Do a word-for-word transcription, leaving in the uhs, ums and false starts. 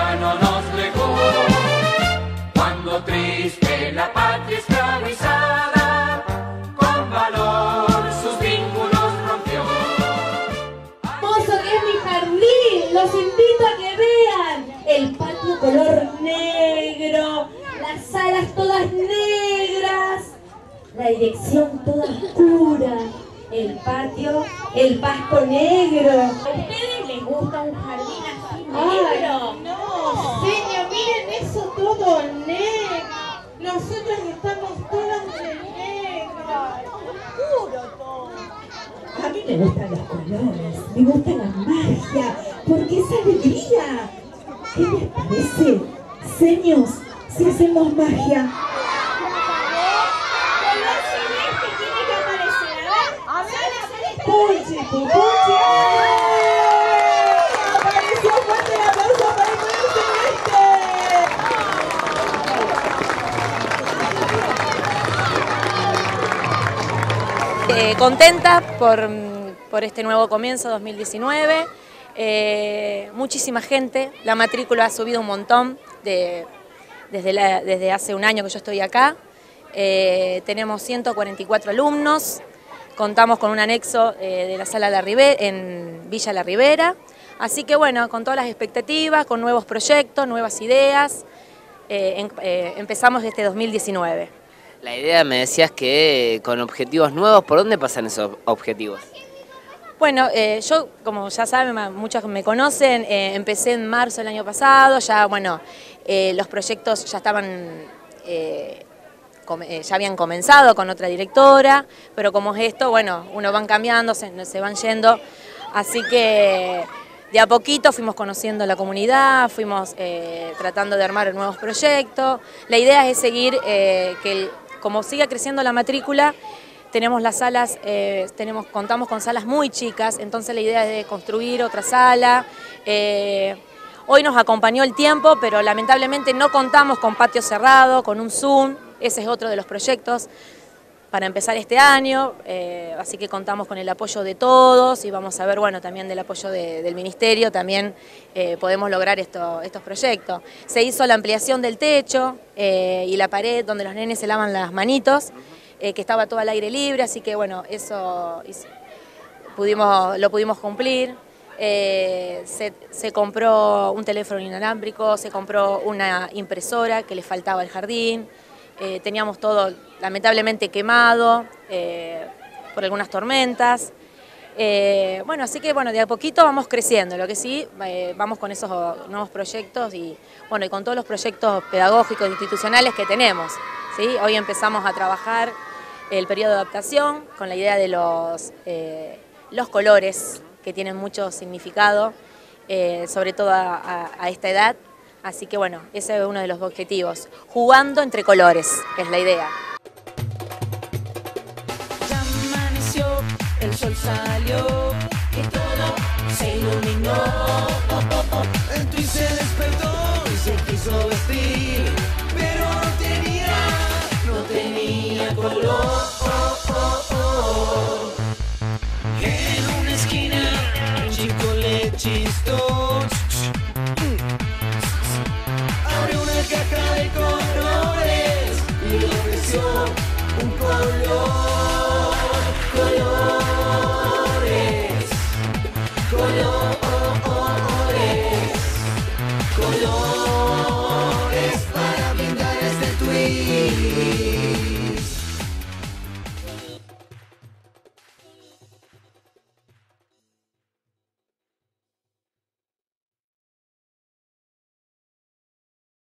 no nos dejó, cuando triste la patria esclavizada, con valor sus vínculos rompió. Hermoso que es mi jardín, los invito a que vean el patio color negro, las salas todas negras, la dirección toda oscura, el patio, el pasto negro. ¿A ustedes les gusta un jardín así negro? No, señor, miren eso todo negro. Nosotros estamos todas de negro. Oscuro todo. A mí me gustan los colores, me gusta la magia, porque es alegría. ¿Qué les parece, seños, si hacemos magia? Color celeste tiene que aparecer. A ver, sala celeste. ¡Ponche, ponche! ¡Apareció! ¡Fuerte el aplauso para el color celeste! Eh, contenta por, por este nuevo comienzo dos mil diecinueve. Eh, muchísima gente, la matrícula ha subido un montón de, desde, la, desde hace un año que yo estoy acá. Eh, tenemos ciento cuarenta y cuatro alumnos, contamos con un anexo eh, de la Sala La Ribera, en Villa La Ribera, así que bueno, con todas las expectativas, con nuevos proyectos, nuevas ideas, eh, en, eh, empezamos este dos mil diecinueve. La idea, me decías que con objetivos nuevos, ¿por dónde pasan esos objetivos? Bueno, eh, yo, como ya saben, muchos me conocen, eh, empecé en marzo del año pasado, ya, bueno, eh, los proyectos ya estaban, eh, eh, ya habían comenzado con otra directora, pero como es esto, bueno, uno van cambiando, se, se van yendo, así que de a poquito fuimos conociendo la comunidad, fuimos eh, tratando de armar nuevos proyectos. La idea es seguir, eh, que el, como siga creciendo la matrícula, tenemos las salas, eh, tenemos, contamos con salas muy chicas, entonces la idea es de construir otra sala. Eh, hoy nos acompañó el tiempo, pero lamentablemente no contamos con patio cerrado, con un Zoom, ese es otro de los proyectos para empezar este año, eh, así que contamos con el apoyo de todos y vamos a ver, bueno, también del apoyo de, del Ministerio, también eh, podemos lograr esto, estos proyectos. Se hizo la ampliación del techo eh, y la pared donde los nenes se lavan las manitos, Eh, que estaba todo al aire libre, así que bueno, eso pudimos, lo pudimos cumplir. Eh, se, se compró un teléfono inalámbrico, se compró una impresora que le faltaba al jardín, eh, teníamos todo lamentablemente quemado eh, por algunas tormentas. Eh, bueno, así que bueno, de a poquito vamos creciendo, lo que sí, eh, vamos con esos nuevos proyectos y bueno, y con todos los proyectos pedagógicos e institucionales que tenemos, ¿sí? Hoy empezamos a trabajar el periodo de adaptación con la idea de los, eh, los colores que tienen mucho significado, eh, sobre todo a, a, a esta edad, así que bueno, ese es uno de los objetivos, jugando entre colores, es la idea. Ya amaneció, el sol salió y todo se iluminó. El twin se despertó y se quiso vestir, pero no tenía, no tenía color. En una esquina un chico le chistó, abrió una caja de colores y le ofreció un color. Colores, colores, colores para pintar este twin.